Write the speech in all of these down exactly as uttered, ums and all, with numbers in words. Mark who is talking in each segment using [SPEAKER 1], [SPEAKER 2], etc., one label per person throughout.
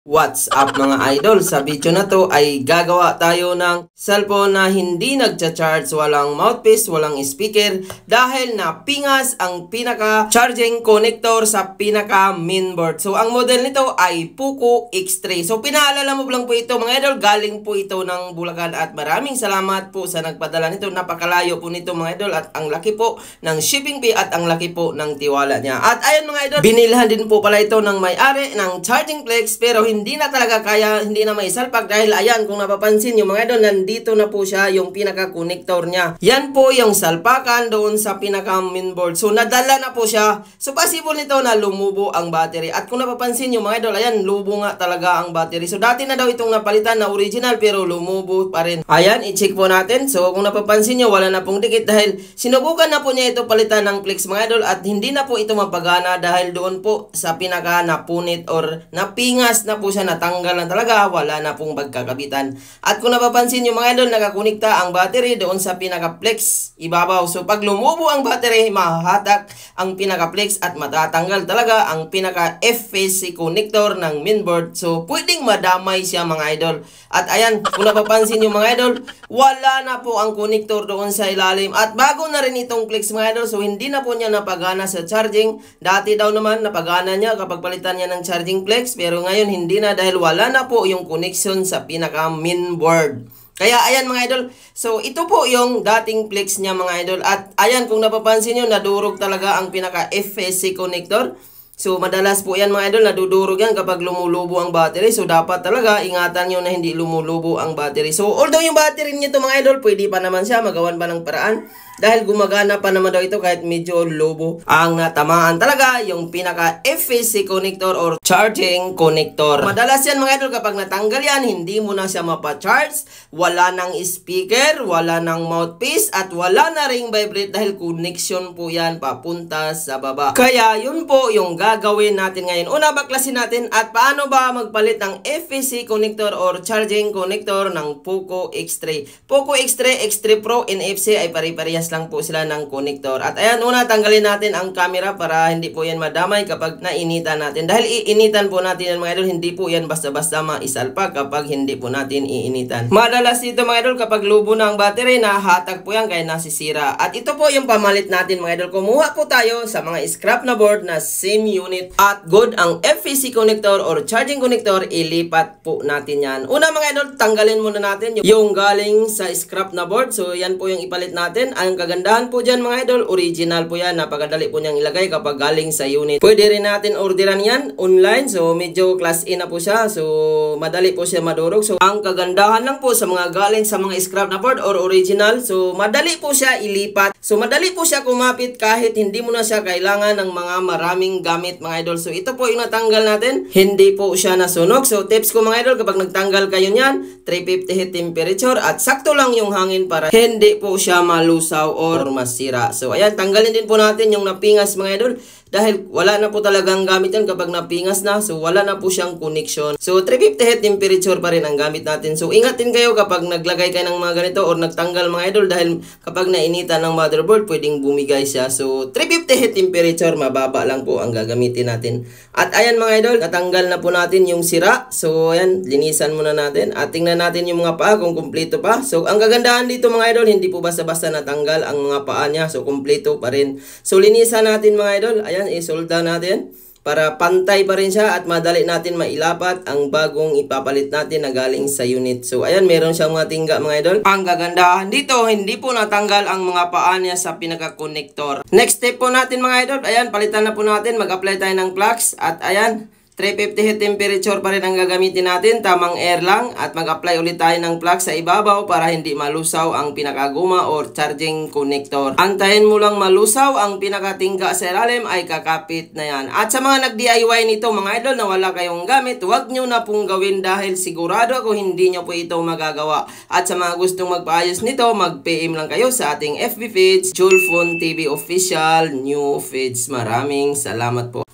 [SPEAKER 1] What's up mga idol? Sa video na to ay gagawa tayo ng cellphone na hindi nagcha-charge, walang mouthpiece, walang speaker dahil napingas ang pinaka charging connector sa pinaka mainboard. So ang model nito ay Poco X three. So pinaalala mo lang po ito mga idol, galing po ito ng Bulacan at maraming salamat po sa nagpadala nito. Napakalayo po nito mga idol at ang laki po ng shipping fee at ang laki po ng tiwala niya. At ayun mga idol, binilhan din po pala ito ng may-ari ng charging flex pero hindi na talaga kaya, hindi na may salpak dahil ayan, kung napapansin yung mga idol, nandito na po siya yung pinaka-connector niya. Yan po yung salpakan doon sa pinaka-mainboard. So nadala na po siya. So possible nito na lumubo ang battery. At kung napapansin yung mga idol, ayan, lubo nga talaga ang battery. So dati na daw itong napalitan na original pero lumubo pa rin. Ayan, i-check po natin. So kung napapansin nyo, wala na pong dikit dahil sinubukan na po niya ito palitan ng flex mga idol at hindi na po ito mapagana dahil doon po sa pinaka-napunit or napingas na po siya, natanggal na talaga, wala na pong pagkakabitan. At kung napapansin nyo mga idol, nakakunikta ang battery doon sa pinaka-flex ibabaw. So pag lumubo ang battery, mahahatak ang pinaka-flex at matatanggal talaga ang pinaka-F phase connector ng mainboard. So pwedeng madamay siya mga idol. At ayan, kung napapansin nyo mga idol, wala na po ang connector doon sa ilalim. At bago na rin itong flex mga idol, so hindi na po niya napagana sa charging. Dati daw naman napagana niya kapag palitan niya ng charging flex, pero ngayon hindi na dahil wala na po yung connection sa pinaka mainboard. Kaya ayan mga idol, so ito po yung dating flex niya mga idol. At ayan, kung napapansin nyo, nadurog talaga ang pinaka F phase connector. So madalas po yan mga idol, nadudurog yan kapag lumulubo ang battery. So dapat talaga ingatan nyo na hindi lumulubo ang battery. So although yung battery nito mga idol, pwede pa naman siya, magawan pa ng paraan. Dahil gumagana pa naman daw ito kahit medyo lobo. Ang natamaan talaga yung pinaka F phase connector or charging connector. Madalas yan mga idol, kapag natanggal yan, hindi mo na siya mapa-charge. Wala nang speaker, wala nang mouthpiece, at wala na ring vibrate dahil connection po yan papunta sa baba. Kaya yun po yung gagawin natin ngayon. Una, baklasin natin at paano ba magpalit ng F phase connector or charging connector ng Poco X three. Poco X three, X three Pro, N F C ay pare-parehas lang po sila ng connector. At ayan, una tanggalin natin ang camera para hindi po yan madamay kapag nainitan natin. Dahil iinitan po natin yan mga idol, hindi po yan basta-basta maisalpak kapag hindi po natin iinitan. Madalas dito mga idol, kapag lubo na ang battery, nahatag po yan kaya nasisira. At ito po yung pamalit natin mga idol. Kumuha po tayo sa mga scrap na board na same unit at good ang F phase connector or charging connector, ilipat po natin yan. Una mga idol, tanggalin muna natin yung, yung galing sa scrap na board. So yan po yung ipalit natin. Ang kagandahan po dyan mga idol, original po yan. Napakadali po niyang ilagay kapag galing sa unit. Pwede rin natin orderan yan online. So medyo class A na po siya. So madali po siya madurog. So ang kagandahan lang po sa mga galing sa mga scrap na board or original, so madali po siya ilipat. So madali po siya kumapit kahit hindi mo na siya kailangan ng mga maraming gamit mga idol. So ito po yung natanggal natin. Hindi po siya nasunog. So tips ko mga idol, kapag nagtanggal kayo niyan, three fifty heat temperature at sakto lang yung hangin para hindi po siya malusaw or masira. So ayan, tanggalin din po natin yung napingas mga idol. Dahil wala na po talagang gamit yan kapag napingas na. So wala na po siyang connection. So three fifty heat temperature pa rin ang gamit natin. So ingatin kayo kapag naglagay kayo ng mga ganito or nagtanggal mga idol. Dahil kapag nainitan ng motherboard, pwedeng bumigay siya. So three fifty heat temperature, mababa lang po ang gagamitin natin. At ayan mga idol, natanggal na po natin yung sira. So ayan, linisan muna natin. At tingnan natin yung mga paa kung kumpleto pa. So ang kagandahan dito mga idol, hindi po basta-basta natanggal ang mga paa niya. So kumpleto pa rin. So linisan natin mga idol. Ayan, isolda natin para pantay pa rin siya at madali natin mailapat ang bagong ipapalit natin na galing sa unit. So ayan, meron siyang mga tingga mga idol. Ang kagandahan dito, hindi po natanggal ang mga paa niya sa pinaka-connector. Next step po natin mga idol, ayan, palitan na po natin, mag-apply tayo ng flux at ayan, three fifty heat temperature pa rin ang gagamitin natin, tamang air lang, at mag-apply ulit tayo ng plug sa ibabaw para hindi malusaw ang pinakaguma or charging connector. Antayin mo lang malusaw ang pinakatingga sa ilalim ay kakapit na yan. At sa mga nag-D I Y nito mga idol na wala kayong gamit, huwag nyo na pong gawin dahil sigurado ako hindi nyo po ito magagawa. At sa mga gustong magpaayos nito, mag-P M lang kayo sa ating F B page, Julfon T V Official New Feeds. Maraming salamat po.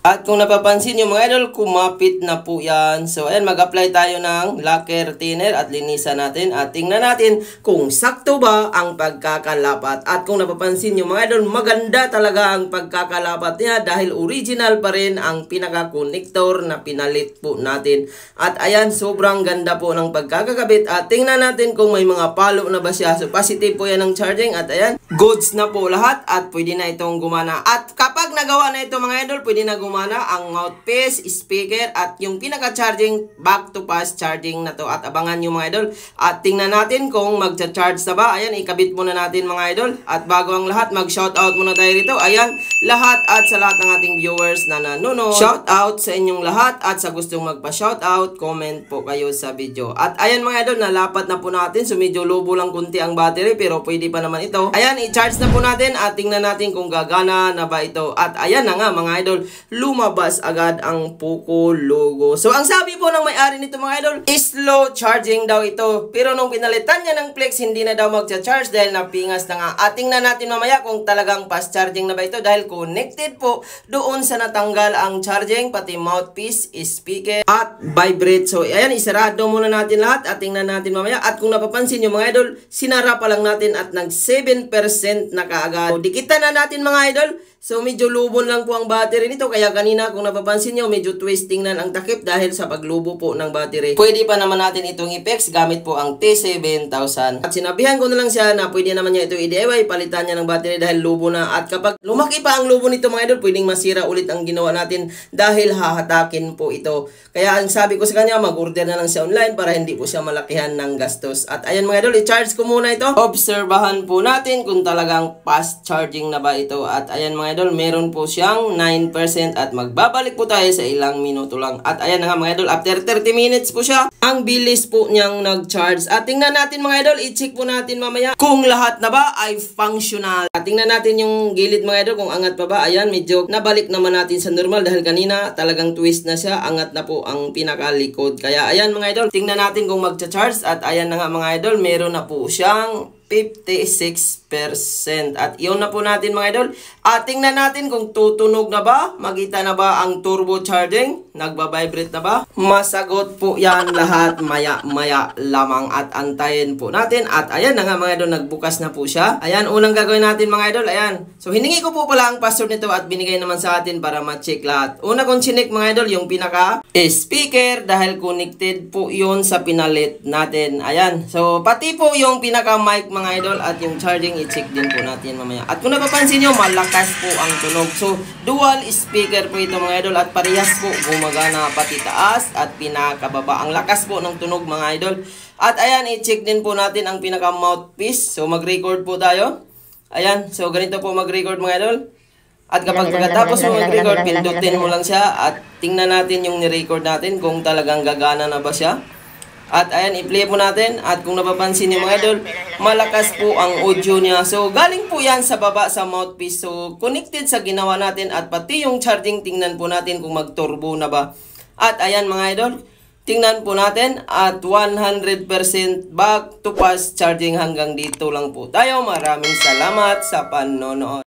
[SPEAKER 1] At kung napapansin nyo mga idol, kumapit na po yan. So ayan, mag-apply tayo ng lacquer thinner at linisan natin. At tingnan natin kung sakto ba ang pagkakalapat. At kung napapansin nyo mga idol, maganda talaga ang pagkakalapat niya dahil original pa rin ang pinaka-connector na pinalit po natin. At ayan, sobrang ganda po ng pagkakakabit. At tingnan natin kung may mga palo na ba siya. So positive po yan ng charging. At ayan, goods na po lahat at pwede na itong gumana. At kapag nagawa na ito mga idol, pwede na gumana ang mouthpiece, speaker, at yung pinaka-charging back to fast charging na to. At abangan nyo mga idol. At tingnan natin kung magcha-charge na ba. Ayan, ikabit muna natin mga idol. At bago ang lahat, mag-shoutout muna tayo rito. Ayan, lahat at sa lahat ng ating viewers na nanonood. Shoutout sa inyong lahat at sa gustong magpa-shoutout, comment po kayo sa video. At ayan mga idol, nalapat na po natin. So medyo lobo lang kunti ang battery pero pwede pa naman ito. Ayan, i-charge na po natin at tingnan natin kung gagana na ba ito. At ayan na nga mga idol, lumabas agad ang Poco logo. So ang sabi po ng may-ari nito mga idol, slow charging daw ito. Pero nung pinalitan niya ng flex, hindi na daw magcha-charge dahil napingas na nga. At tingnan natin mamaya kung talagang fast charging na ba ito dahil connected po doon sa natanggal ang charging, pati mouthpiece, speaker, at vibrate. So ayan, isarado muna natin lahat at tingnan natin mamaya. At kung napapansin nyo mga idol, sinara pa lang natin at nag seven percent na kaagad. So dikitan na natin mga idol. So medyo lubon lang po ang battery nito kaya kanina kung napapansin nyo medyo twisting na ang takip dahil sa paglubo po ng battery. Pwede pa naman natin itong i-fix gamit po ang T seven thousand. At sinabihan ko na lang siya na pwede naman niya ito i-D I Y, palitan niya ng battery dahil lubo na. At kapag lumaki pa ang lubo nito mga idol, pwedeng masira ulit ang ginawa natin dahil hahatakin po ito. Kaya ang sabi ko sa kanya, mag-order na lang siya online para hindi po siya malakihan ng gastos. At ayan mga idol, i-charge ko muna ito. Obserbahan po natin kung talagang fast charging na ba ito. At ayan mga idol, meron po siyang nine percent at magbabalik po tayo sa ilang minuto lang. At ayan na nga mga idol, after thirty minutes po siya, ang bilis po niyang nag-charge. At tingnan natin mga idol, i-check po natin mamaya kung lahat na ba ay functional. At tingnan natin yung gilid mga idol kung angat pa ba. Ayan, medyo nabalik naman natin sa normal dahil kanina talagang twist na siya, angat na po ang pinakalikod. Kaya ayan mga idol, tingnan natin kung magcha-charge. At ayan na nga mga idol, meron na po siyang fifty-six percent. At iyon na po natin mga idol. At tingnan natin kung tutunog na ba. Makita na ba ang turbo charging? Nagbabibrate na ba? Masagot po yan lahat maya maya lamang. At antayin po natin. At ayan na nga mga idol, nagbukas na po siya. Ayan, unang gagawin natin mga idol. Ayan. So hiningi ko po pala ang password nito at binigay naman sa atin para ma-check lahat. Una kong chinik mga idol, yung pinaka speaker dahil connected po yun sa pinalit natin. Ayan. So pati po yung pinaka mic mga idol at yung charging i-check din po natin mamaya. At kung napapansin nyo, malakas po ang tunog. So dual speaker po ito mga idol at parehas po gumagana pati taas at pinakababa. Ang lakas po ng tunog mga idol. At ayan, i-check din po natin ang pinaka mouthpiece. So mag-record po tayo. Ayan, so ganito po mag-record mga idol. At kapag pagkatapos mo mag-record, pindutin mo lang siya at tingnan natin yung ni-record natin kung talagang gagana na ba siya. At ayan, i-play po natin. At kung napapansin niyo mga idol, malakas po ang audio niya. So galing po yan sa baba sa mouthpiece. So connected sa ginawa natin at pati yung charging, tingnan po natin kung mag-turbo na ba. At ayan mga idol, tingnan po natin at one hundred percent back to fast charging. Hanggang dito lang po tayo. Maraming salamat sa panonood.